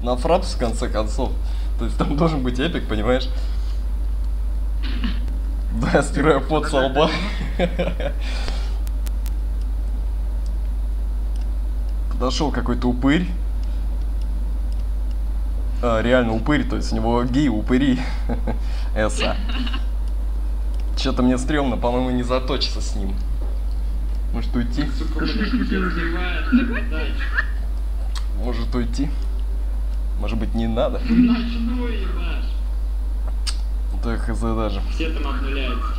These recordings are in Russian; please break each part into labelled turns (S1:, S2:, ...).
S1: на фрапс в конце концов. То есть там должен быть эпик, понимаешь? Да, я стираю пот со лба. Подошел какой-то упырь. Реально упырь, то есть у него гей упыри. Эса. Что-то мне стрёмно, по-моему, не заточиться с ним. Может уйти? Может уйти? Может быть, не надо? Да хз даже.
S2: Все там обнуляются.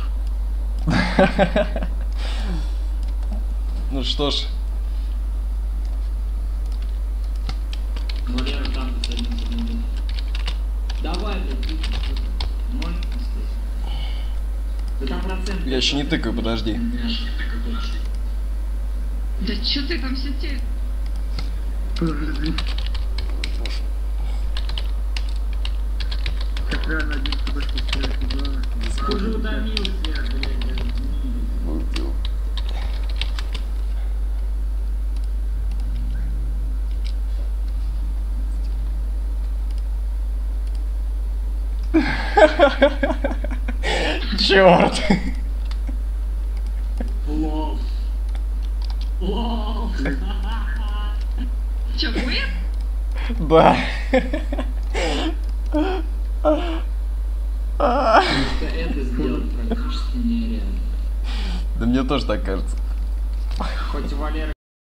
S1: Ну что ж.
S2: Валера там давай, блядь, можно поставить? Да там процент.
S1: Я еще не тыкаю, подожди.
S3: Да чё ты там сидишь?
S4: Как реально один сюда что
S2: Уже утомился, блядь.
S1: Черт!
S2: Лол. Лол.
S3: Чё, будет?
S1: Да.
S2: Это сделать практически нереально.
S1: Да мне тоже так кажется.
S2: Хоть Валера